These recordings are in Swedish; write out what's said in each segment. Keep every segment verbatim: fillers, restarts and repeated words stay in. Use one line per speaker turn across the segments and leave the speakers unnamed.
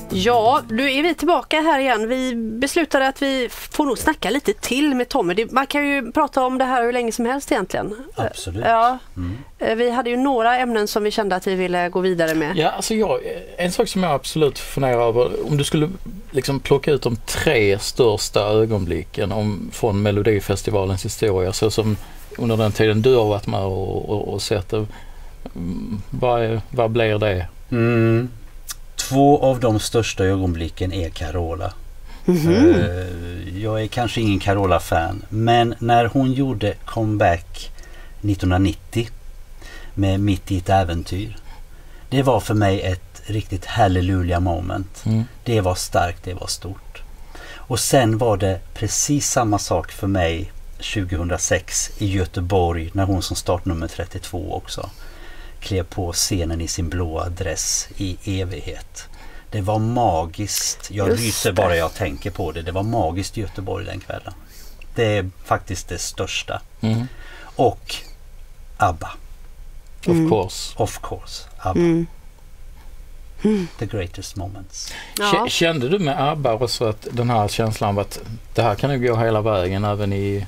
Ja, nu är vi tillbaka här igen. Vi beslutade att vi får nog snacka lite till med Tommy. Det, man kan ju prata om det här hur länge som helst egentligen.
Absolut.
Ja,
Mm.
vi hade ju några ämnen som vi kände att vi ville gå vidare med.
Ja, alltså jag, en sak som jag absolut funderar över, om du skulle liksom plocka ut de tre största ögonblicken om, från Melodifestivalens historia, så som under den tiden du har varit med och, och, och sett det, vad, är, vad blir det?
Mm. Två av de största ögonblicken är Carola.
Mm-hmm.
Uh, jag är kanske ingen Carola-fan, men när hon gjorde comeback nittonhundranittio med Mitt i ett äventyr, det var för mig ett riktigt hallelujah moment.
Mm.
Det var starkt, det var stort. Och sen var det precis samma sak för mig tjugohundrasex i Göteborg, när hon som startnummer trettiotvå också klev på scenen i sin blåa dress i evighet. Det var magiskt. Jag
Just
ryser
det.
bara jag tänker på det. Det var magiskt i Göteborg den kvällen. Det är faktiskt det största.
Mm.
Och ABBA.
Of
Mm.
course.
Of course. ABBA.
Mm.
The greatest moments.
Ja.
K- Kände du med ABBA och så att den här känslan av att det här kan ju gå hela vägen även i,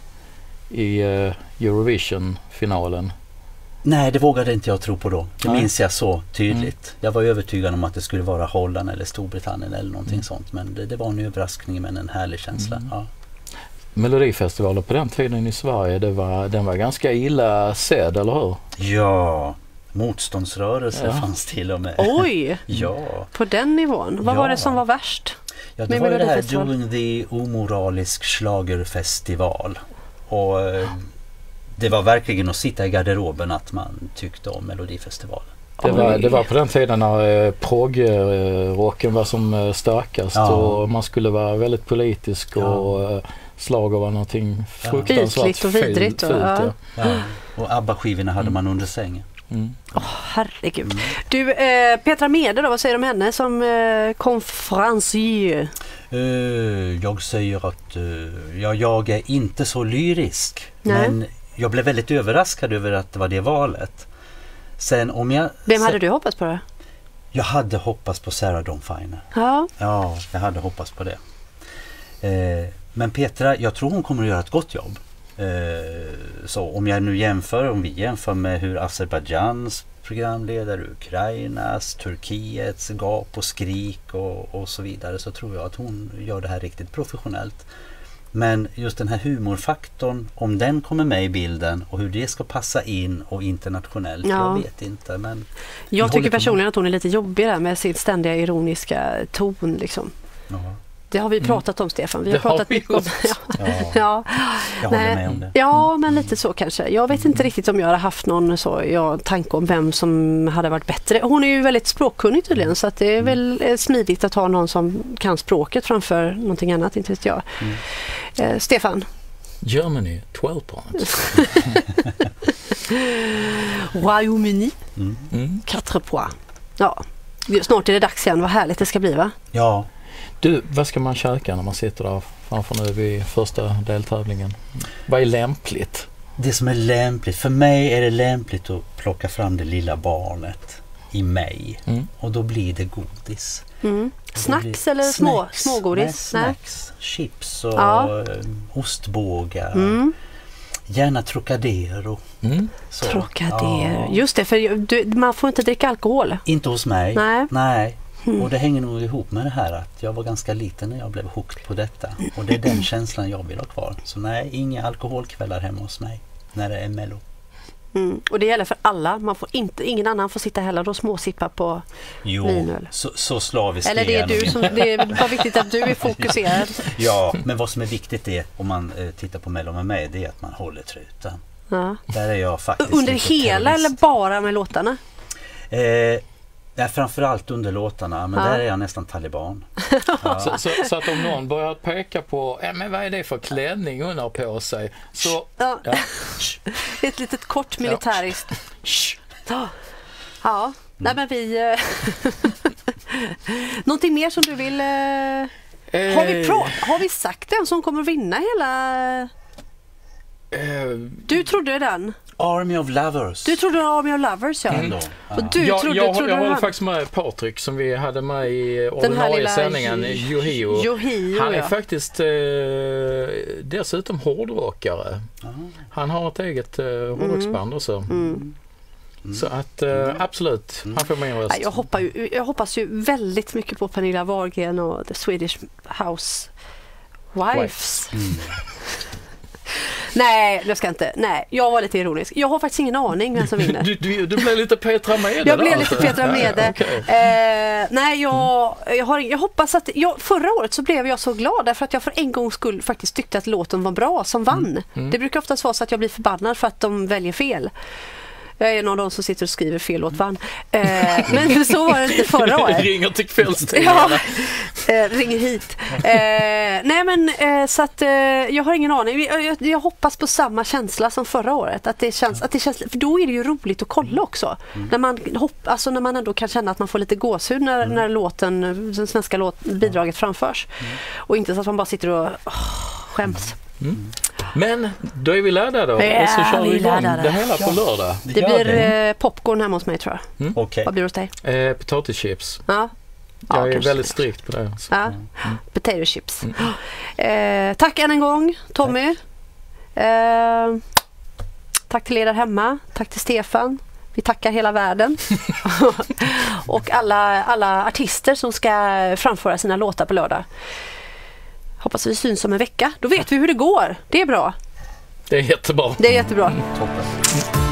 i uh, Eurovision-finalen?
Nej, det vågade inte jag tro på då. Det
Nej.
minns jag så tydligt. Jag var övertygad om att det skulle vara Holland eller Storbritannien eller någonting
Mm.
sånt. Men det, det var en överraskning, men en härlig känsla.
Mm.
Ja.
Melodifestivalen på den tiden i Sverige, det var, den var ganska illa sedd, eller hur?
Ja, motståndsrörelse
Ja.
fanns till och med.
Oj,
Ja,
på den nivån. Vad
Ja.
var det som var värst?
ja det
Med
var ju det här
Melodifestival.
Doing the omoralisk schlagerfestival. Och eh, det var verkligen att sitta i garderoben att man tyckte om Melodifestivalen.
Det var,
Oj.
det var på den tiden när eh, proggrocken var som eh, starkast
Ja.
och man skulle vara väldigt politisk
Ja.
och eh, slager var någonting
Ja.
fruktansvärt
Ytligt och vidrigt,
fult,
ja.
fult, ja.
Ja. Och ABBA-skivorna hade
Mm.
man under sängen.
Mm.
Åh, herregud.
Mm.
Du, eh, Petra Mede då, vad säger du om henne som eh, konferencier?
Eh, jag säger att eh, ja, jag är inte så lyrisk.
Nej.
Men jag blev väldigt överraskad över att det var det valet. Sen om jag...
Vem hade du hoppats på det?
Jag hade hoppats på Sarah Dawn Finer.
Ja,
Ja, jag hade hoppats på det. Eh, men Petra, jag tror hon kommer att göra ett gott jobb. Eh, så om jag nu jämför, om vi jämför med hur Azerbajdzjans programledare, Ukrainas, Turkiets gap och skrik och, och så vidare, så tror jag att hon gör det här riktigt professionellt. Men just den här humorfaktorn, om den kommer med i bilden och hur det ska passa in och internationellt,
Ja.
jag vet inte. Men vi
jag
håller
tycker
på-
personligen att hon är lite jobbig där med sin ständiga ironiska ton liksom.
Ja,
Det har vi pratat om, Stefan. Vi har
Det har
pratat
vi
mycket om
gjort.
ja.
ja,
Ja.
jag håller
Nej.
med om det.
Ja, men lite så kanske. Jag vet inte riktigt om jag hade haft någon så, ja, tanke om vem som hade varit bättre. Hon är ju väldigt språkkunnig tydligen, så att det är väl eh, smidigt att ha någon som kan språket framför någonting annat, inte vet jag.
Mm.
Eh, Stefan?
Germany, twelve points.
Royaume-Uni,
Mm.
Mm.
quatre points. Ja, snart är det dags igen. Vad härligt det ska bli, va?
Ja,
Du, vad ska man käka när man sitter där framför nu vid första deltävlingen? Vad är lämpligt?
det som är lämpligt, för mig är det lämpligt att plocka fram det lilla barnet i mig.
Mm.
Och då blir det godis.
Mm.
Och då
Snacks
blir-
eller små,
snacks.
smågodis?
Nej,
Nej.
snacks, chips och
Ja.
eh, ostbågar.
Mm.
Gärna Trocadero.
Mm.
Så.
Trocadero.
Ja.
Just det, för du, man får inte dricka alkohol.
Inte hos mig.
Nej.
Nej.
Mm.
Och det hänger nog ihop med det här att jag var ganska liten när jag blev hooked på detta. Och det är den känslan jag vill ha kvar. Så nej, inga alkoholkvällar hemma hos mig när det är mello.
Mm. Och det gäller för alla. Man får inte, ingen annan får sitta heller och småsippa på
Jo,
vinöl.
så, så slaviskt
Eller det är
jag nog
du som, det är bara viktigt att du är fokuserad.
Ja, men vad som är viktigt är, om man eh, tittar på Mello med mig, det är att man håller truten.
Ja.
Där är jag faktiskt
Under
lite
hela eller
terrorist.
bara med låtarna?
Eh, ja, framförallt under låtarna, men
Ja.
där är jag nästan taliban. Ja.
Så, så, så att om någon börjar peka på äh, men vad är det för klänning hon har på sig? Så,
Ja.
ja.
Ett litet kort militäriskt. Ja. Ja. Nej, men vi... eh, Någonting mer som du vill... eh, Har vi, pra- har vi sagt vem som kommer vinna hela... Du trodde den?
Army of Lovers.
Du trodde Army of Lovers, ja.
Mm.
Och du
jag,
trodde,
jag,
trodde
jag håller
han?
faktiskt med Patrik som vi hade med i
Den här
ordinarie
lilla
sändningen, Yohio.
Yohio,
Han är
ja.
faktiskt eh, dessutom hårdrockare.
Aha.
Han har ett eget eh, hårdrocksband också.
Mm.
Mm.
Så att eh, absolut, han får min röst.
Nej, jag, hoppas ju, jag hoppas ju väldigt mycket på Pernilla Wahlgren och The Swedish House Wives.
Mm.
Nej, jag ska inte. Nej, jag var lite ironisk. Jag har faktiskt ingen aning vem som vinner.
Du, du, du blev lite Petra Mede.
Jag blev
där,
lite
alltså.
Petra Mede.
Okay.
Eh, nej, jag, jag, har, jag hoppas att... Jag, förra året så blev jag så glad därför att jag för en gångs skull faktiskt tyckte att låten var bra som vann.
Mm. Mm.
Det brukar oftast vara så att jag blir förbannad för att de väljer fel. Jag är en av de som sitter och skriver fel låt vann. Eh, men så var det inte förra året.
Ringer till kvällstidningarna.
Ja, eh, ringer hit. Eh, nej men eh, så att eh, jag har ingen aning. Jag, jag, jag hoppas på samma känsla som förra året. Att det känns, att det känns, för då är det ju roligt att kolla också. Mm. När man hopp, alltså när man ändå kan känna att man får lite gåshud när, mm. när låten, den svenska låt, bidraget framförs. Mm. Och inte så att man bara sitter och oh, skäms.
Mm. Men då är vi lärda då.
Ja,
och så kör vi
vi
igång
lärda.
det hela på lördag.
Det,
Det blir
det.
eh, popcorn hemma hos mig, tror jag.
Mm.
Okay.
Vad blir det hos dig?
Eh, potatischips.
Ja.
Jag
Ja,
är
kanske.
väldigt strikt på det. Så.
Ja.
Mm.
Potato chips.
Mm.
Eh, tack än en gång, Tommy. Eh, tack till er där hemma. Tack till Stefan. Vi tackar hela världen. Och alla, alla artister som ska framföra sina låtar på lördag. Hoppas vi syns om en vecka. Då vet vi hur det går. Det är bra.
Det är jättebra.
Det är jättebra.
Toppen.